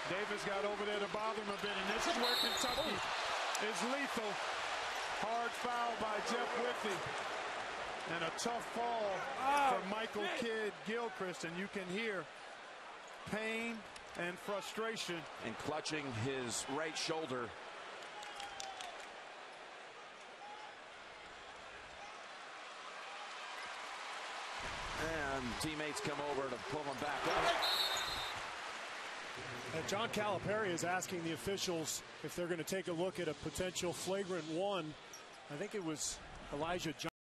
Davis got over there to bother him a bit, and this is where Kentucky is lethal. Hard foul by Jeff Withey. And a tough fall for Michael Kidd-Gilchrist, and you can hear pain and frustration. And clutching his right shoulder. And teammates come over to pull him back up. And John Calipari is asking the officials if they're going to take a look at a potential flagrant one. I think it was Elijah Johnson.